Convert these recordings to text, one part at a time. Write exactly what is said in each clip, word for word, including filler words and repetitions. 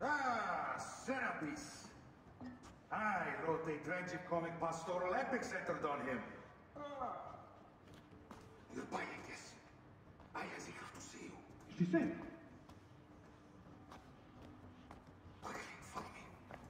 Ah, Serapis. I wrote a tragic-comic pastoral epic centered on him. Ah. You're Bayek, yes. I has eager to see you. She said. Quickly, follow me.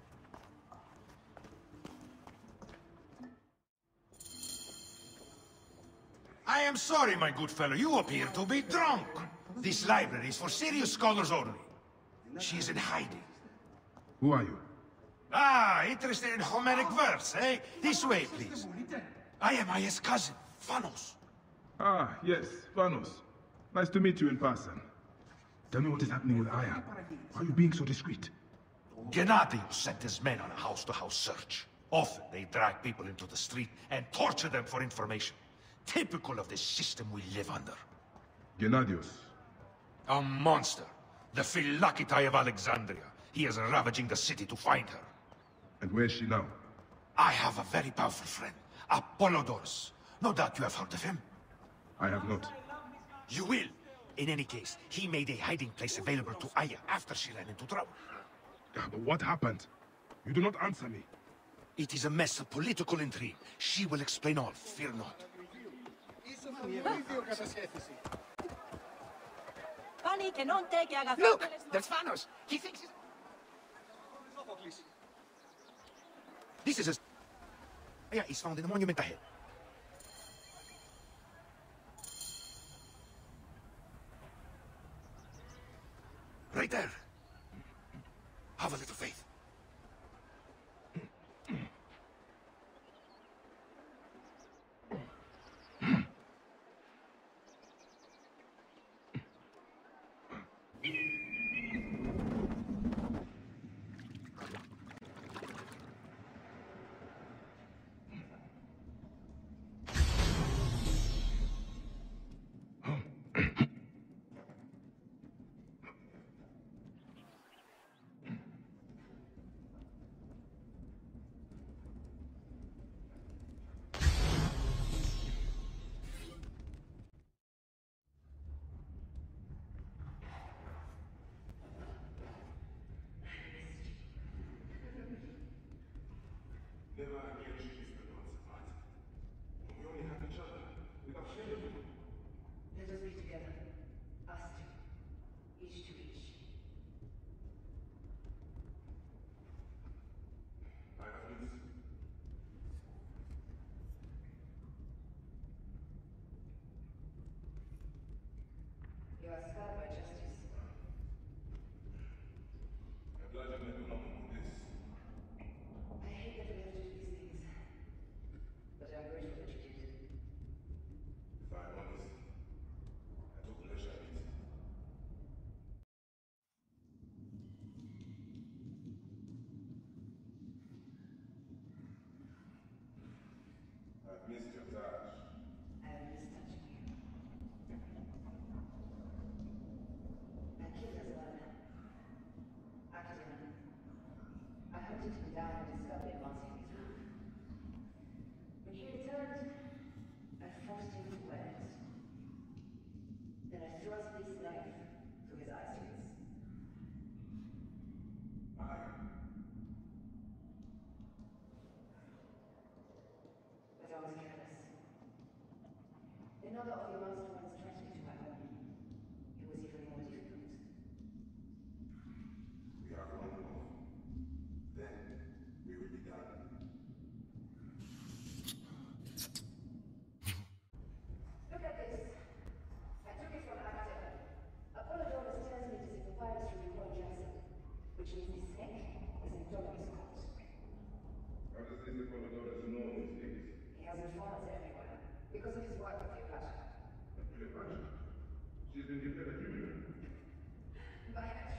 I am sorry, my good fellow. You appear to be drunk. This library is for serious scholars only. She is in hiding. Who are you? Ah, interested in Homeric verse, eh? This way, please. I am Aya's cousin, Phanos. Ah, yes, Vanos. Nice to meet you in person. Tell me what is happening with Aya. Why are you being so discreet? Gennadios sent his men on a house-to-house search. Often they drag people into the street and torture them for information. Typical of the system we live under. Gennadios. A monster. The Philokitai of Alexandria. He is ravaging the city to find her. And where is she now? I have a very powerful friend, Apollodorus. No doubt you have heard of him. I have not. You will. In any case, he made a hiding place available to Aya after she ran into trouble. Yeah, but what happened? You do not answer me. It is a mess of political intrigue. She will explain all, fear not. Look! There's Phanos! He thinks he's... This is a... Aya is found in the monument ahead. Right there. Have a little faith. Never again should we spend months apart. We only have each other. Without sharing. Let us be together. Us two. Each to each. I have news. You are scarred by justice. I'm glad you never know on this. I hate that we have to do these things. But I'm grateful that you did. If I'm honest, I took pleasure in it. I've missed your touch. I have missed touching you. I killed Azalana. Accident. I hunted him down and discovered him once in his roof. When he returned, I forced him to wear it. Then I thrust this knife through his eye slits. But I was careless. Another of your master ones tracked me to my home. It was even more difficult. We are one more. Then we will be done. Look at this. I took it from ACER. Apollodorus tells me it is a papyrus from the Jackson, which means the snake is in Ptolemy's court. How does this Apollodorus know these things? He has informants everywhere, because of his work with Cleopatra. Cleopatra? She's been declared a criminal. Bayek